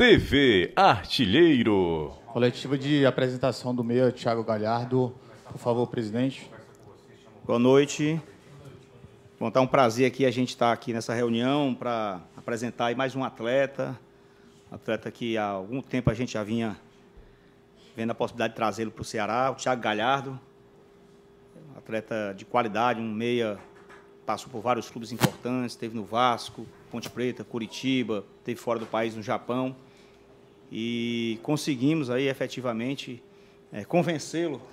TV Artilheiro. Coletiva de apresentação do meia, Thiago Galhardo. Por favor, presidente. Boa noite. Bom, tá um prazer aqui a gente estar aqui nessa reunião para apresentar aí mais um atleta que há algum tempo a gente já vinha vendo a possibilidade de trazê-lo para o Ceará, o Thiago Galhardo, atleta de qualidade, um meia, passou por vários clubes importantes, esteve no Vasco, Ponte Preta, Curitiba, esteve fora do país, no Japão, e conseguimos aí efetivamente convencê-lo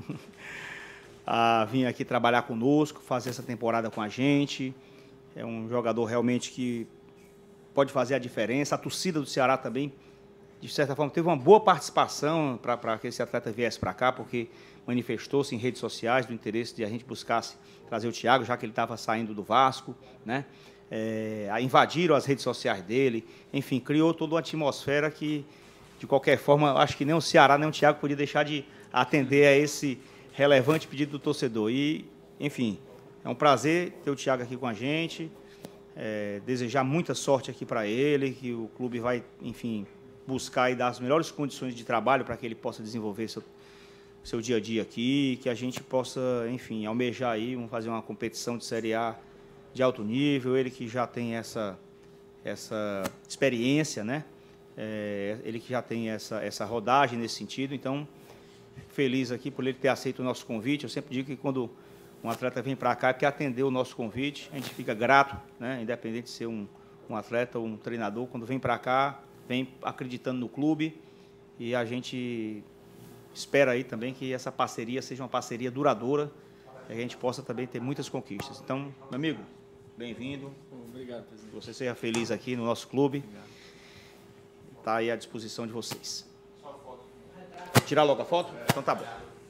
a vir aqui trabalhar conosco, fazer essa temporada com a gente. É um jogador realmente que pode fazer a diferença. A torcida do Ceará também, de certa forma, teve uma boa participação para que esse atleta viesse para cá, porque manifestou-se em redes sociais do interesse de a gente buscasse trazer o Thiago, já que ele estava saindo do Vasco, né? Invadiram as redes sociais dele, enfim, criou toda uma atmosfera que, de qualquer forma, acho que nem o Ceará, nem o Thiago podia deixar de atender a esse relevante pedido do torcedor. E, enfim, é um prazer ter o Thiago aqui com a gente, desejar muita sorte aqui para ele, que o clube vai, enfim, buscar e dar as melhores condições de trabalho para que ele possa desenvolver seu dia a dia aqui, que a gente possa, enfim, almejar aí, vamos fazer uma competição de Série A de alto nível, ele que já tem essa experiência, né? Ele que já tem essa rodagem nesse sentido, então, feliz aqui por ele ter aceito o nosso convite. Eu sempre digo que quando um atleta vem para cá, é porque atendeu o nosso convite, a gente fica grato, né? Independente de ser um atleta ou um treinador, quando vem para cá, vem acreditando no clube, e a gente espera aí também que essa parceria seja uma parceria duradoura, que a gente possa também ter muitas conquistas. Então, meu amigo, bem-vindo. Obrigado, presidente. Que você seja feliz aqui no nosso clube. Está aí à disposição de vocês. Tirar logo a foto? Então tá bom.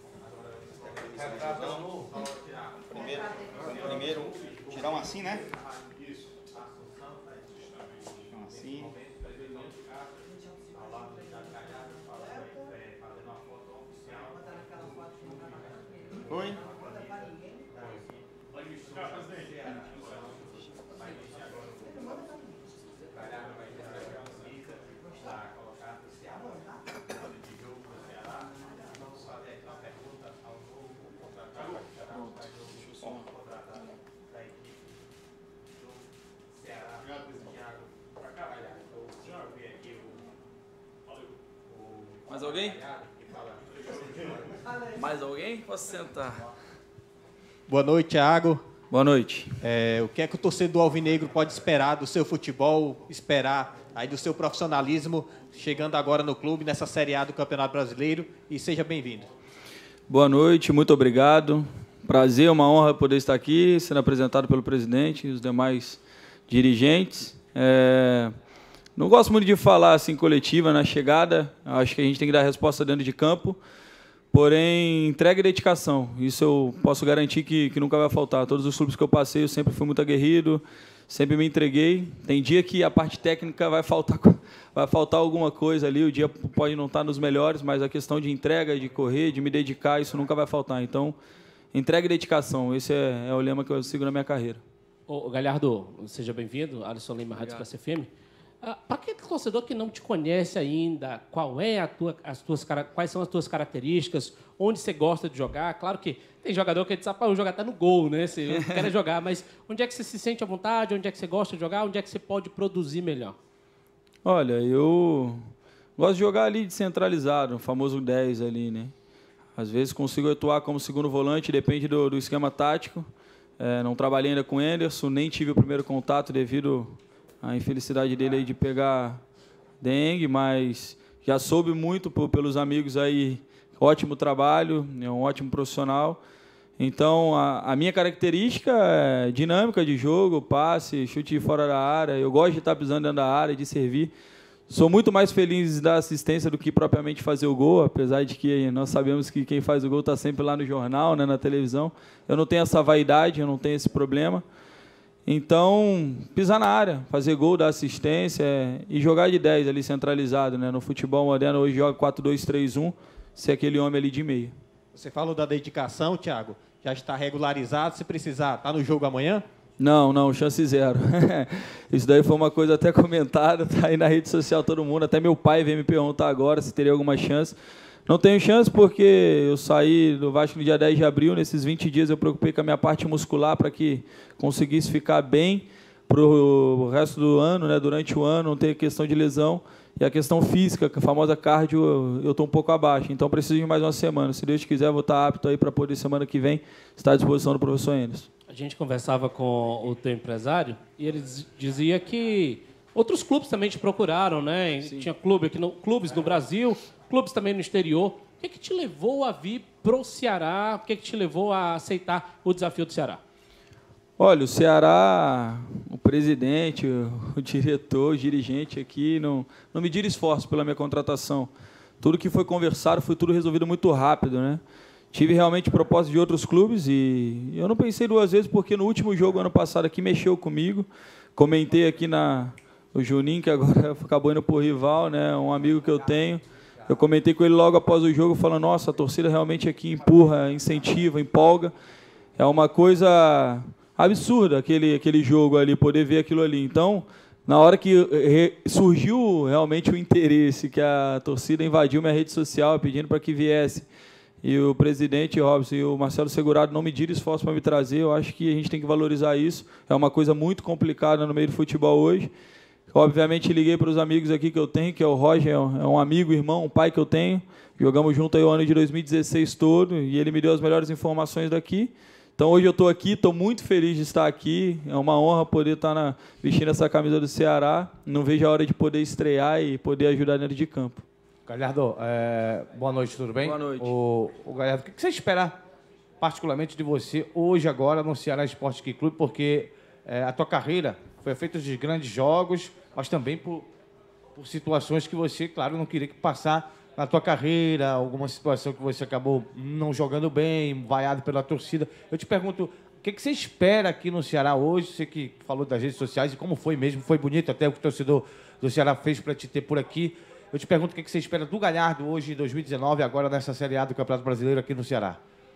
Primeiro tirar um assim, né? Um assim. Oi? Mais alguém? Mais alguém? Posso sentar. Boa noite, Thiago. Boa noite. O que é que o torcedor alvinegro pode esperar do seu futebol, esperar aí do seu profissionalismo, chegando agora no clube, nessa Série A do Campeonato Brasileiro? E seja bem-vindo. Boa noite, muito obrigado. Prazer, uma honra poder estar aqui, sendo apresentado pelo presidente e os demais dirigentes. Não gosto muito de falar assim coletiva na chegada, acho que a gente tem que dar a resposta dentro de campo, porém, entrega e dedicação, isso eu posso garantir que nunca vai faltar. Todos os clubes que eu passei, eu sempre fui muito aguerrido, sempre me entreguei. Tem dia que a parte técnica vai faltar alguma coisa ali, o dia pode não estar nos melhores, mas a questão de entrega, de correr, de me dedicar, isso nunca vai faltar. Então, entrega e dedicação, esse é o lema que eu sigo na minha carreira. Ô, Galhardo, seja bem-vindo, Alisson Lima, Rádio Classe FM. Para aquele torcedor que não te conhece ainda, quais são as tuas características, onde você gosta de jogar? Claro que tem jogador que diz, eu jogar até no gol, né? Você quer jogar, mas onde é que você se sente à vontade? Onde é que você gosta de jogar? Onde é que você pode produzir melhor? Olha, eu gosto de jogar ali de centralizado, o famoso 10 ali, né? Às vezes consigo atuar como segundo volante, depende do esquema tático. Não trabalhei ainda com o Anderson, nem tive o primeiro contato devido a infelicidade dele aí de pegar dengue, mas já soube muito pelos amigos aí, ótimo trabalho, é um ótimo profissional. Então, a minha característica é dinâmica de jogo, passe, chute fora da área. Eu gosto de estar pisando dentro da área, de servir. Sou muito mais feliz da assistência do que propriamente fazer o gol, apesar de que nós sabemos que quem faz o gol está sempre lá no jornal, né, na televisão. Eu não tenho essa vaidade, eu não tenho esse problema. Então, pisar na área, fazer gol, dar assistência e jogar de 10 ali centralizado, né? No futebol moderno hoje joga 4-2-3-1, ser aquele homem ali de meia. Você falou da dedicação, Thiago, já está regularizado, se precisar, está no jogo amanhã? Não, chance zero. Isso daí foi uma coisa até comentada, tá aí na rede social todo mundo, até meu pai veio me perguntar agora se teria alguma chance. Não tenho chance porque eu saí do Vasco no dia 10 de abril, nesses 20 dias eu preocupei com a minha parte muscular para que conseguisse ficar bem para o resto do ano, né, durante o ano, não ter questão de lesão. E a questão física, a famosa cardio, eu estou um pouco abaixo, então preciso de mais uma semana. Se Deus quiser, vou estar apto aí para poder, semana que vem, estar à disposição do professor Anderson. A gente conversava com o teu empresário e ele dizia que outros clubes também te procuraram, né? Sim. Tinha clubes no Brasil, clubes também no exterior. O que te levou a vir para o Ceará? O que te levou a aceitar o desafio do Ceará? Olha, o Ceará, o presidente, o diretor, o dirigente aqui não mediram esforço pela minha contratação. Tudo que foi conversado foi tudo resolvido muito rápido, né? Tive realmente propostas de outros clubes e eu não pensei duas vezes porque no último jogo, ano passado, aqui mexeu comigo. Comentei aqui o Juninho, que agora acabou indo para o rival, né? Um amigo que eu tenho. Eu comentei com ele logo após o jogo, falando, nossa, a torcida realmente aqui empurra, incentiva, empolga. É uma coisa absurda aquele jogo ali, poder ver aquilo ali. Então, na hora que surgiu realmente o interesse, que a torcida invadiu minha rede social pedindo para que viesse, e o presidente Robson e o Marcelo Segurado não mediram esforço para me trazer, eu acho que a gente tem que valorizar isso. É uma coisa muito complicada no meio do futebol hoje. Obviamente, liguei para os amigos aqui que eu tenho, que é o Roger, é um amigo, irmão, um pai que eu tenho. Jogamos junto aí o ano de 2016 todo, e ele me deu as melhores informações daqui. Então, hoje eu estou aqui, estou muito feliz de estar aqui. É uma honra poder estar vestindo essa camisa do Ceará. Não vejo a hora de poder estrear e poder ajudar dentro de campo. Galhardo, boa noite, tudo bem? Boa noite. O Galhardo, o que você espera particularmente de você hoje, agora, no Ceará Esporte Clube? Porque a tua carreira foi feita de grandes jogos, mas também por situações que você, claro, não queria que passar na tua carreira, alguma situação que você acabou não jogando bem, vaiado pela torcida. Eu te pergunto, o que você espera aqui no Ceará hoje? Você que falou das redes sociais e como foi mesmo, foi bonito até o que o torcedor do Ceará fez para te ter por aqui. Eu te pergunto o que você espera do Galhardo hoje, em 2019, agora nessa Série A do Campeonato Brasileiro aqui no Ceará.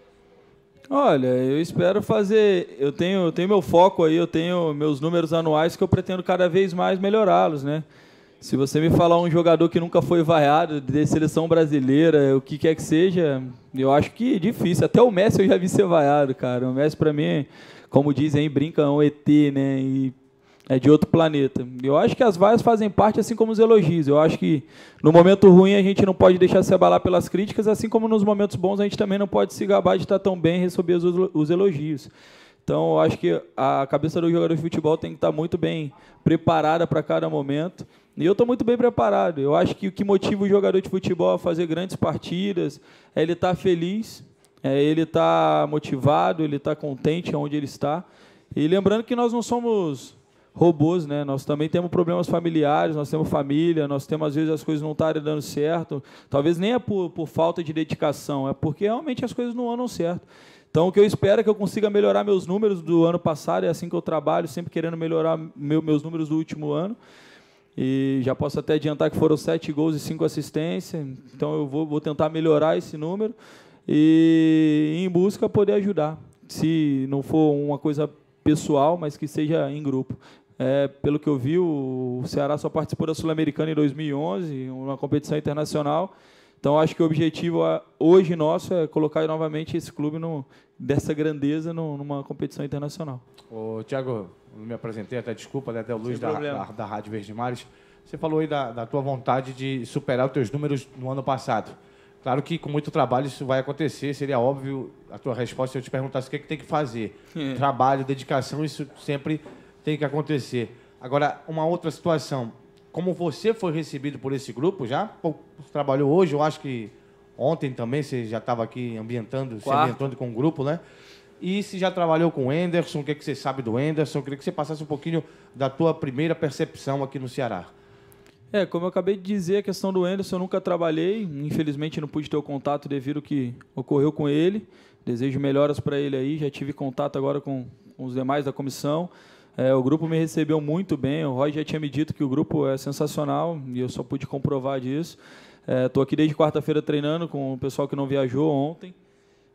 Olha, eu espero fazer... Eu tenho meu foco aí, eu tenho meus números anuais que eu pretendo cada vez mais melhorá-los, né? Se você me falar um jogador que nunca foi vaiado de seleção brasileira, o que quer que seja, eu acho que é difícil. Até o Messi eu já vi ser vaiado, cara. O Messi, para mim, como dizem, brinca, é um ET, né? E é de outro planeta. Eu acho que as vaias fazem parte, assim como os elogios. Eu acho que no momento ruim a gente não pode deixar se abalar pelas críticas, assim como nos momentos bons a gente também não pode se gabar de estar tão bem e receber os elogios. Então, eu acho que a cabeça do jogador de futebol tem que estar muito bem preparada para cada momento. E eu estou muito bem preparado. Eu acho que o que motiva o jogador de futebol a fazer grandes partidas é ele estar feliz, é ele estar motivado, ele estar contente onde ele está. E lembrando que nós não somos robôs, né? Nós também temos problemas familiares, nós temos família, nós temos, às vezes, as coisas não estarem dando certo. Talvez nem é por falta de dedicação, é porque realmente as coisas não andam certo. Então, o que eu espero é que eu consiga melhorar meus números do ano passado, é assim que eu trabalho, sempre querendo melhorar meus números do último ano. E já posso até adiantar que foram 7 gols e 5 assistências, então eu vou tentar melhorar esse número e em busca poder ajudar. Se não for uma coisa pessoal, mas que seja em grupo. Pelo que eu vi, o Ceará só participou da Sul-Americana em 2011, uma competição internacional. Então, acho que o objetivo hoje nosso é colocar novamente esse clube dessa grandeza numa competição internacional. Ô, Thiago, não me apresentei, até desculpa, né? Até o Luiz da Rádio Verde Mares. Você falou aí da tua vontade de superar os teus números no ano passado. Claro que com muito trabalho isso vai acontecer, seria óbvio a tua resposta se eu te perguntasse o que tem que fazer. Trabalho, dedicação, isso sempre tem que acontecer. Agora, uma outra situação. Como você foi recebido por esse grupo já? Você trabalhou hoje, eu acho que ontem também você já estava aqui se ambientando com o grupo, né? E se já trabalhou com o Anderson, o que você sabe do Anderson? Eu queria que você passasse um pouquinho da tua primeira percepção aqui no Ceará. Como eu acabei de dizer, a questão do Anderson eu nunca trabalhei, infelizmente não pude ter o contato devido ao que ocorreu com ele. Desejo melhoras para ele aí, já tive contato agora com os demais da comissão. O grupo me recebeu muito bem, o Roy já tinha me dito que o grupo é sensacional e eu só pude comprovar disso. Estou aqui desde quarta-feira treinando com o pessoal que não viajou ontem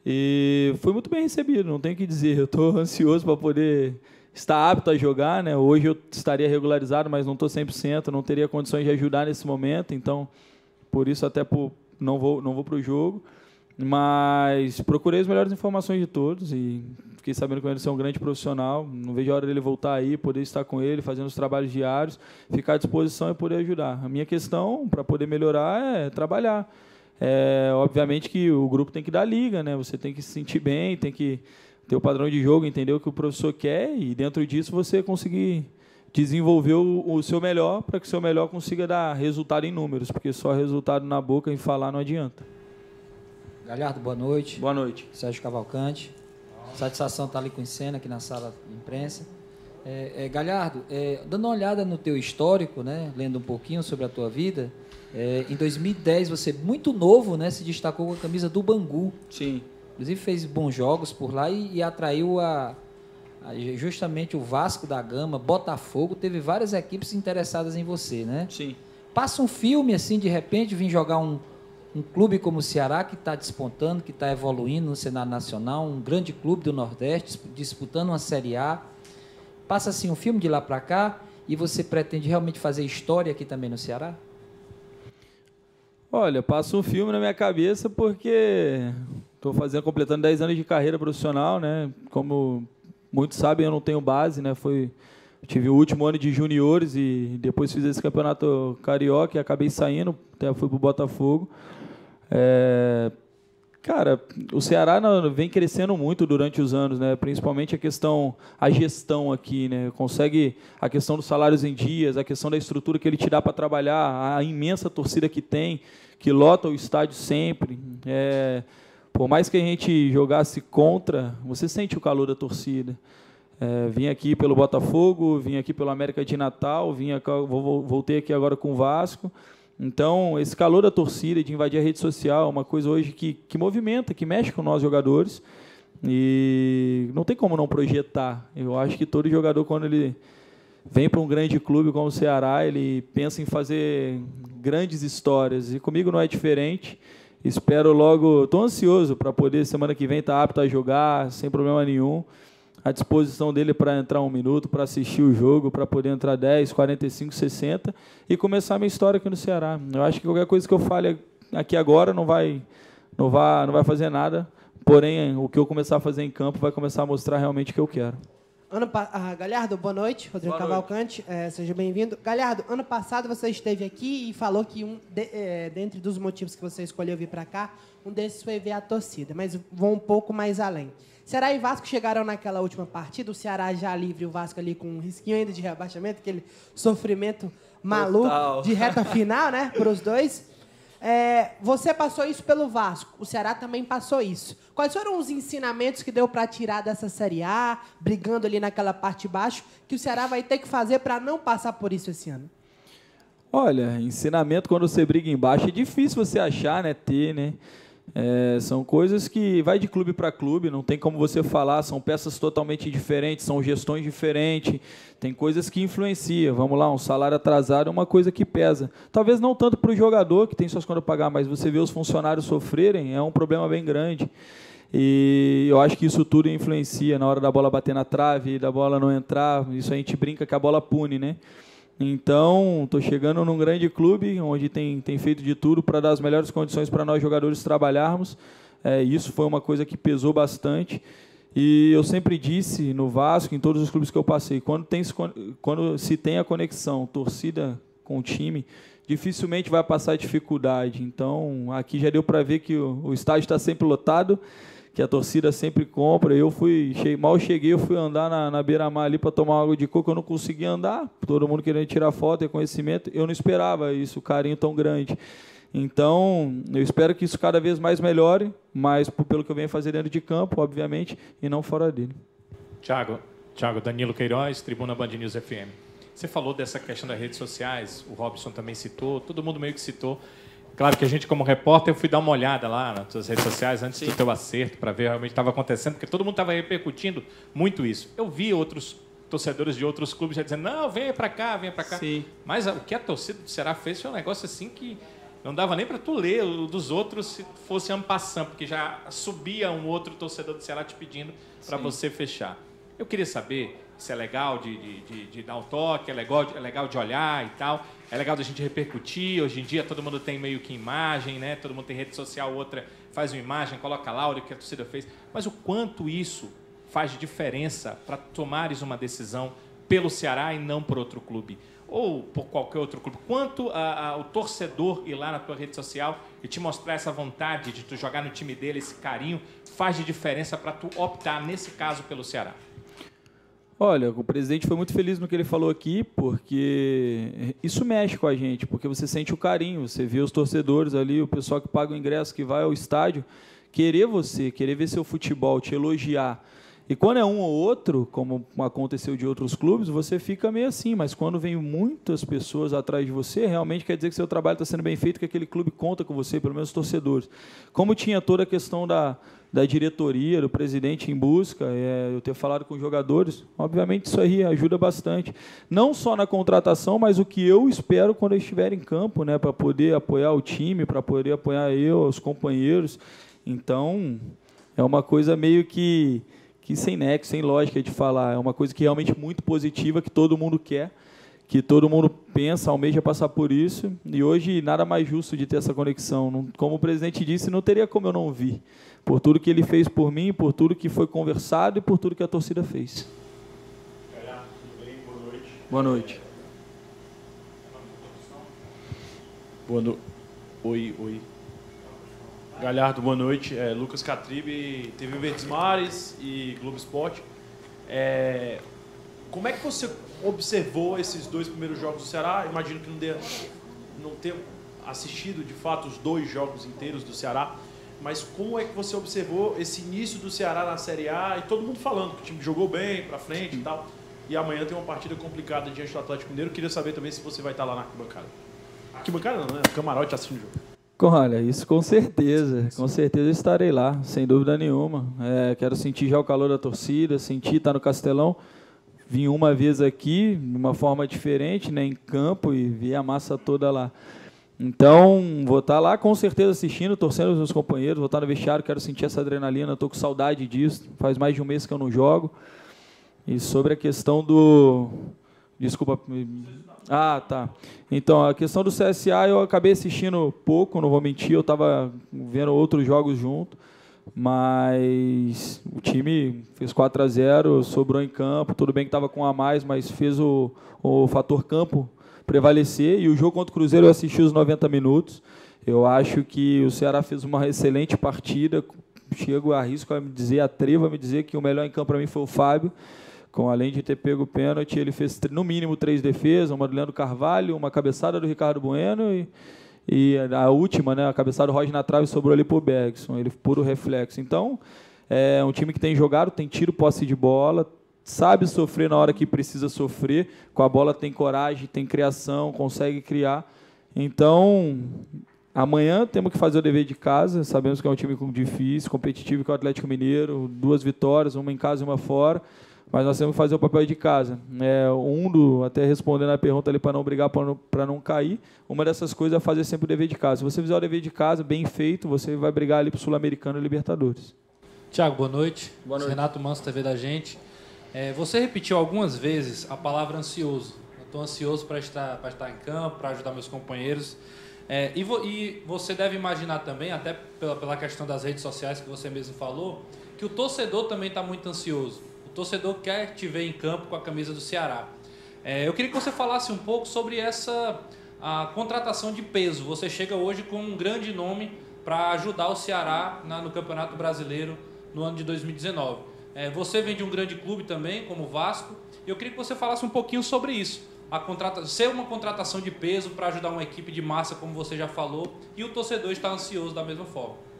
E fui muito bem recebido, não tenho o que dizer. Eu estou ansioso para poder estar apto a jogar, né? Hoje eu estaria regularizado, mas não estou 100%, não teria condições de ajudar nesse momento, então, por isso até não vou para o jogo. Mas procurei as melhores informações de todos e fiquei sabendo que ele é um grande profissional. Não vejo a hora dele voltar aí, poder estar com ele, fazendo os trabalhos diários, ficar à disposição e poder ajudar. A minha questão, para poder melhorar, é trabalhar. Obviamente que o grupo tem que dar liga, né? Você tem que se sentir bem, tem que ter o padrão de jogo, entender o que o professor quer e, dentro disso, você conseguir desenvolver o seu melhor para que o seu melhor consiga dar resultado em números, porque só resultado na boca e falar não adianta. Galhardo, boa noite. Boa noite. Sérgio Cavalcante. Satisfação estar ali com o Encena, aqui na sala de imprensa. Galhardo, dando uma olhada no teu histórico, né, lendo um pouquinho sobre a tua vida, em 2010 você, muito novo, né, se destacou com a camisa do Bangu. Sim. Inclusive fez bons jogos por lá e atraiu justamente o Vasco da Gama, Botafogo, teve várias equipes interessadas em você, né? Sim. Passa um filme assim, de repente, vim jogar um clube como o Ceará, que está despontando, que está evoluindo no cenário nacional, um grande clube do Nordeste, disputando uma Série A. Passa assim um filme de lá para cá e você pretende realmente fazer história aqui também no Ceará? Olha, passa um filme na minha cabeça porque estou completando 10 anos de carreira profissional, né? Como muitos sabem, eu não tenho base, né? Tive o último ano de juniores e depois fiz esse campeonato carioca e acabei saindo, até fui para o Botafogo. Cara, o Ceará vem crescendo muito durante os anos, né? Principalmente a gestão aqui, né? Consegue a questão dos salários em dias, a questão da estrutura que ele te dá para trabalhar, a imensa torcida que tem, que lota o estádio sempre. Por mais que a gente jogasse contra, você sente o calor da torcida. Vim aqui pelo Botafogo, vim aqui pelo América de Natal, voltei aqui agora com o Vasco. Então, esse calor da torcida, de invadir a rede social, é uma coisa hoje que movimenta, que mexe com nós jogadores. E não tem como não projetar. Eu acho que todo jogador, quando ele vem para um grande clube como o Ceará, ele pensa em fazer grandes histórias. E comigo não é diferente. Espero logo... Estou ansioso para poder, semana que vem, estar apto a jogar, sem problema nenhum. À disposição dele para entrar 1 minuto, para assistir o jogo, para poder entrar 10, 45, 60 e começar a minha história aqui no Ceará. Eu acho que qualquer coisa que eu fale aqui agora não vai fazer nada, porém, o que eu começar a fazer em campo vai começar a mostrar realmente o que eu quero. Galhardo, boa noite. Rodrigo Cavalcante, seja bem-vindo. Galhardo, ano passado você esteve aqui e falou que dentre dos motivos que você escolheu vir para cá, um desses foi ver a torcida, mas vou um pouco mais além. Ceará e Vasco chegaram naquela última partida, o Ceará já livre, o Vasco ali com um risquinho ainda de rebaixamento, aquele sofrimento maluco total de reta final, né, para os dois. Você passou isso pelo Vasco, o Ceará também passou isso. Quais foram os ensinamentos que deu para tirar dessa Série A, brigando ali naquela parte de baixo, que o Ceará vai ter que fazer para não passar por isso esse ano? Olha, ensinamento quando você briga embaixo é difícil você achar, né, ter, né? São coisas que vai de clube para clube, não tem como você falar, são peças totalmente diferentes, são gestões diferentes, tem coisas que influenciam. Vamos lá, um salário atrasado é uma coisa que pesa. Talvez não tanto para o jogador, que tem suas contas a pagar, mas você vê os funcionários sofrerem, é um problema bem grande. E eu acho que isso tudo influencia na hora da bola bater na trave, da bola não entrar, isso a gente brinca que a bola pune, né? Então, estou chegando num grande clube, onde tem feito de tudo para dar as melhores condições para nós jogadores trabalharmos. Isso foi uma coisa que pesou bastante. E eu sempre disse, no Vasco, em todos os clubes que eu passei, quando se tem a conexão torcida com o time, dificilmente vai passar dificuldade. Então, aqui já deu para ver que o estádio está sempre lotado, que a torcida sempre compra. Mal cheguei, eu fui andar na beira-mar ali para tomar água de coco, eu não conseguia andar, todo mundo querendo tirar foto, reconhecimento, eu não esperava isso, o carinho tão grande. Então, eu espero que isso cada vez mais melhore, mas pelo que eu venho fazer dentro de campo, obviamente, e não fora dele. Thiago, Danilo Queiroz, Tribuna Band News FM. Você falou dessa questão das redes sociais, o Robson também citou, todo mundo meio que citou. Claro que a gente, como repórter, eu fui dar uma olhada lá nas suas redes sociais antes do teu acerto, para ver realmente o que estava acontecendo, porque todo mundo estava repercutindo muito isso. Eu vi outros torcedores de outros clubes já dizendo, não, venha para cá, venha para cá. Sim. Mas o que a torcida do Ceará fez foi um negócio assim que Não dava nem para tu ler o dos outros se fosse en passant, porque já subia um outro torcedor do Ceará te pedindo para você fechar. Eu queria saber se é legal de dar um toque, é legal de olhar e tal, é legal da gente repercutir. Hoje em dia todo mundo tem meio que imagem, né? Todo mundo tem rede social, outra faz uma imagem, coloca lá o que a torcida fez. Mas o quanto isso faz de diferença para tomares uma decisão pelo Ceará e não por outro clube? Ou por qualquer outro clube? Quanto o torcedor ir lá na tua rede social e te mostrar essa vontade de tu jogar no time dele, esse carinho, faz de diferença para tu optar, nesse caso, pelo Ceará? Olha, o presidente foi muito feliz no que ele falou aqui, porque isso mexe com a gente, porque você sente o carinho, você vê os torcedores ali, o pessoal que paga o ingresso, que vai ao estádio, querer ver seu futebol, te elogiar. E quando é um ou outro, como aconteceu de outros clubes, você fica meio assim, mas quando vem muitas pessoas atrás de você, realmente quer dizer que seu trabalho está sendo bem feito, que aquele clube conta com você, pelo menos os torcedores. Como tinha toda a questão da diretoria, do presidente em busca, eu ter falado com os jogadores, obviamente isso aí ajuda bastante. Não só na contratação, mas o que eu espero quando eu estiver em campo, né, para poder apoiar o time, para poder apoiar os companheiros. Então, é uma coisa meio que sem nexo, sem lógica de falar. É uma coisa que realmente muito positiva, que todo mundo quer, que todo mundo pensa, almeja passar por isso. E hoje, nada mais justo de ter essa conexão. Como o presidente disse, não teria como eu não vir. Por tudo que ele fez por mim, por tudo que foi conversado e por tudo que a torcida fez. Tudo bem? Boa noite. Boa noite. Oi. Galhardo, boa noite. Lucas Catribe, TV Verdes Mares e Globo Esporte. Como é que você observou esses 2 primeiros jogos do Ceará? Imagino que não tenha assistido, de fato, os 2 jogos inteiros do Ceará, mas como é que você observou esse início do Ceará na Série A e todo mundo falando que o time jogou bem, pra frente e tal, e amanhã tem uma partida complicada diante do Atlético Mineiro. Queria saber também se você vai estar lá na arquibancada. Arquibancada não, né? Camarote assistindo o jogo. Olha, isso com certeza estarei lá, sem dúvida nenhuma. Quero sentir já o calor da torcida, sentir estar no Castelão. Vim uma vez aqui, de uma forma diferente, né, em campo, e vi a massa toda lá. Então, vou estar lá com certeza assistindo, torcendo os meus companheiros, vou estar no vestiário, quero sentir essa adrenalina, estou com saudade disso, faz mais de um mês que eu não jogo. E sobre a questão do... Desculpa. Tá. Então, a questão do CSA eu acabei assistindo pouco, não vou mentir, eu estava vendo outros jogos junto, mas o time fez 4-0, sobrou em campo, tudo bem que estava com um a mais, mas fez o fator campo prevalecer, e o jogo contra o Cruzeiro eu assisti os 90 minutos. Eu acho que o Ceará fez uma excelente partida, arrisco a me dizer, atrevo a me dizer que o melhor em campo para mim foi o Fábio. Além de ter pego o pênalti, ele fez no mínimo 3 defesas, uma do Leandro Carvalho, uma cabeçada do Ricardo Bueno e a última, né, a cabeçada do Roger na trave, sobrou ali para o Bergson, ele puro reflexo. Então, é um time que tem jogado, tem tido posse de bola, sabe sofrer na hora que precisa sofrer, com a bola tem coragem, tem criação, consegue criar. Então, amanhã temos que fazer o dever de casa, sabemos que é um time difícil, competitivo, que é o Atlético Mineiro, 2 vitórias, uma em casa e uma fora, mas nós temos que fazer o papel de casa. Até respondendo a pergunta ali para não brigar, para não cair, uma dessas coisas é fazer sempre o dever de casa. Se você fizer o dever de casa bem feito, você vai brigar ali para o Sul-Americano e Libertadores. Tiago, boa noite. Boa noite. Renato Manso, TV da Gente. Você repetiu algumas vezes a palavra ansioso. Eu estou ansioso para estar em campo, para ajudar meus companheiros. E você deve imaginar também, até pela questão das redes sociais que você mesmo falou, que o torcedor também está muito ansioso. O torcedor quer te ver em campo com a camisa do Ceará. Eu queria que você falasse um pouco sobre a contratação de peso. Você chega hoje com um grande nome para ajudar o Ceará no Campeonato Brasileiro no ano de 2019. Você vem de um grande clube também, como o Vasco. E eu queria que você falasse um pouquinho sobre isso. Ser uma contratação de peso para ajudar uma equipe de massa, como você já falou, e o torcedor está ansioso da mesma forma.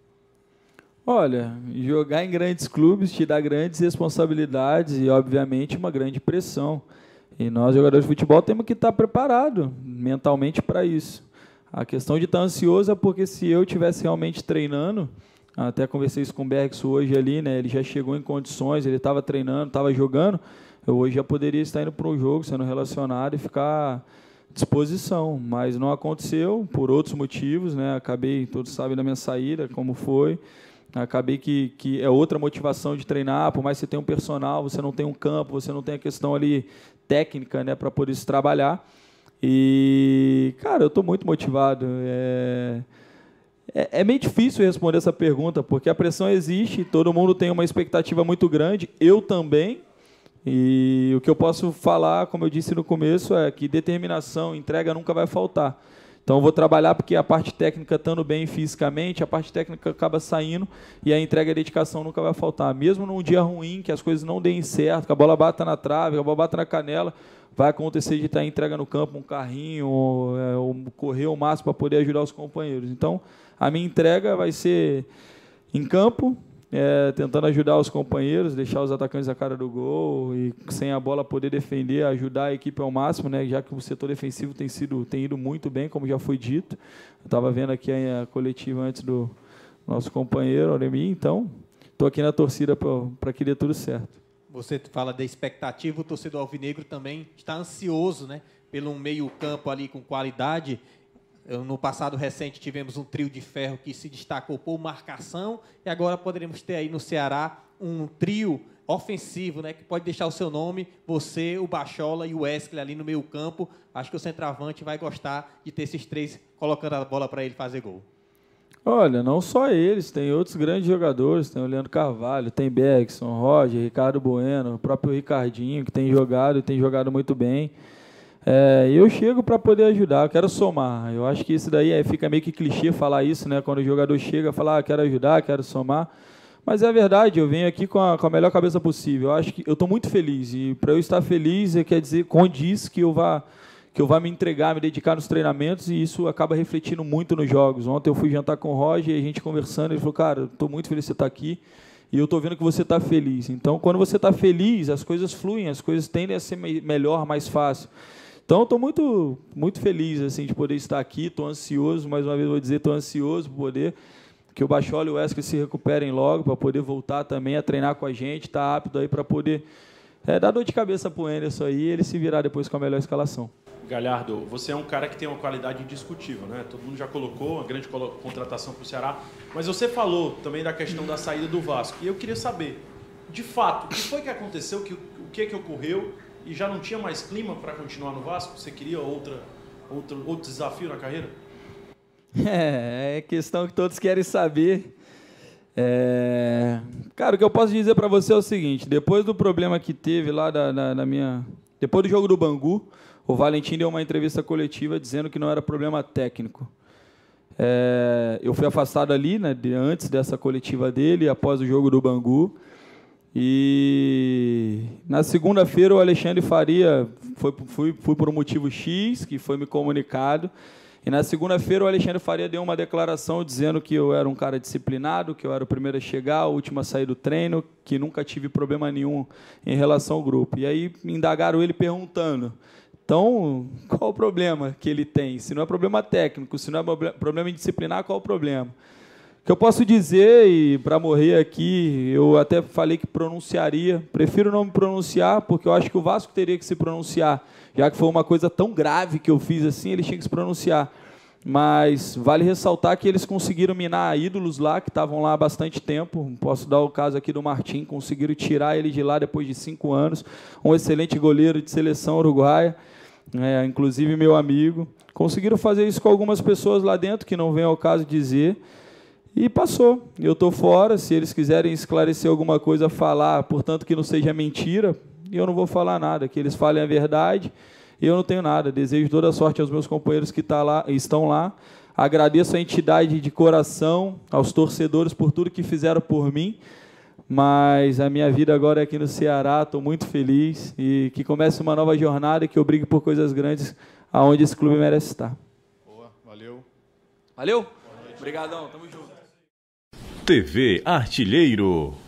Olha, jogar em grandes clubes te dá grandes responsabilidades e, obviamente, uma grande pressão. E nós, jogadores de futebol, temos que estar preparados mentalmente para isso. A questão de estar ansioso é porque se eu estivesse realmente treinando, até conversei isso com o Bergson hoje ali, né? Ele já chegou em condições, ele estava treinando, estava jogando, eu hoje já poderia estar indo para um jogo, sendo relacionado e ficar disposição, mas não aconteceu por outros motivos, né? Acabei, todos sabem da minha saída, como foi. Acabei que é outra motivação de treinar, por mais que você tenha um personal, você não tem um campo, você não tem a questão ali técnica, né, para poder se trabalhar. E, cara, eu estou muito motivado. É meio difícil responder essa pergunta, porque a pressão existe, todo mundo tem uma expectativa muito grande, eu também. E o que eu posso falar, como eu disse no começo, é que determinação, entrega nunca vai faltar. Então, eu vou trabalhar porque a parte técnica estando bem fisicamente, a parte técnica acaba saindo e a entrega e a dedicação nunca vai faltar. Mesmo num dia ruim, que as coisas não deem certo, que a bola bata na trave, que a bola bata na canela, vai acontecer de estar entrega no campo, um carrinho, ou correr o máximo para poder ajudar os companheiros. Então, a minha entrega vai ser em campo, tentando ajudar os companheiros, deixar os atacantes à cara do gol e sem a bola poder defender, ajudar a equipe ao máximo, né? Já que o setor defensivo tem ido muito bem, como já foi dito. Eu estava vendo aqui a coletiva antes do nosso companheiro, Auremi, então estou aqui na torcida para que dê tudo certo. Você fala da expectativa, o torcedor alvinegro também está ansioso, né? Pelo meio campo ali com qualidade. No passado recente tivemos um trio de ferro que se destacou por marcação e agora poderemos ter aí no Ceará um trio ofensivo, né, que pode deixar o seu nome, você, o Bachola e o Wesley ali no meio campo. Acho que o centroavante vai gostar de ter esses três colocando a bola para ele fazer gol. Olha, não só eles, tem outros grandes jogadores, tem o Leandro Carvalho, tem Bergson, Roger, Ricardo Bueno, o próprio Ricardinho, que tem jogado muito bem. Eu chego para poder ajudar, eu quero somar. Eu acho que isso daí fica meio que clichê falar isso, né? Quando o jogador chega e fala, quero ajudar, quero somar. Mas é verdade, eu venho aqui com a melhor cabeça possível. Eu acho que eu estou muito feliz. E para eu estar feliz, quer dizer, condiz que eu vá me entregar, me dedicar nos treinamentos, e isso acaba refletindo muito nos jogos. Ontem eu fui jantar com o Roger e a gente conversando, ele falou, cara, estou muito feliz de você estar aqui. E eu estou vendo que você está feliz. Então, quando você está feliz, as coisas fluem, as coisas tendem a ser melhor, mais fácil. Então, estou muito, muito feliz assim, de poder estar aqui, estou ansioso, mais uma vez vou dizer, estou ansioso por poder que o Bachola e o Wesley se recuperem logo, para poder voltar também a treinar com a gente, estar apto aí para poder dar dor de cabeça para o Anderson aí e ele se virar depois com a melhor escalação. Galhardo, você é um cara que tem uma qualidade indiscutível, né? Todo mundo já colocou uma grande contratação para o Ceará, mas você falou também da questão da saída do Vasco, e eu queria saber, de fato, o que foi que aconteceu, o que ocorreu, e já não tinha mais clima para continuar no Vasco? Você queria outro desafio na carreira? É questão que todos querem saber. Cara, o que eu posso dizer para você é o seguinte, depois do problema que teve lá depois do jogo do Bangu, o Valentim deu uma entrevista coletiva dizendo que não era problema técnico. Eu fui afastado ali, né, antes dessa coletiva dele, após o jogo do Bangu. E na segunda-feira o Alexandre Faria fui por um motivo X, que foi me comunicado. E na segunda-feira o Alexandre Faria deu uma declaração dizendo que eu era um cara disciplinado, que eu era o primeiro a chegar, o último a sair do treino, que nunca tive problema nenhum em relação ao grupo. E aí me indagaram ele perguntando, então, qual o problema que ele tem? Se não é problema técnico, se não é problema indisciplinar, qual o problema? O que eu posso dizer, e para morrer aqui, eu até falei que pronunciaria, prefiro não me pronunciar, porque eu acho que o Vasco teria que se pronunciar, já que foi uma coisa tão grave que eu fiz assim, eles tinham que se pronunciar. Mas vale ressaltar que eles conseguiram minar ídolos lá, que estavam lá há bastante tempo. Posso dar o caso aqui do Martim, conseguiram tirar ele de lá depois de 5 anos, um excelente goleiro de seleção uruguaia, inclusive meu amigo. Conseguiram fazer isso com algumas pessoas lá dentro, que não vem ao caso dizer, e passou. Eu estou fora, se eles quiserem esclarecer alguma coisa, falar, portanto que não seja mentira, eu não vou falar nada, que eles falem a verdade, e eu não tenho nada. Desejo toda a sorte aos meus companheiros que estão lá, agradeço a entidade de coração, aos torcedores por tudo que fizeram por mim, mas a minha vida agora é aqui no Ceará, estou muito feliz, e que comece uma nova jornada e que eu brigue por coisas grandes aonde esse clube merece estar. Boa, valeu. Valeu? Obrigadão, tamo junto. TV Artilheiro.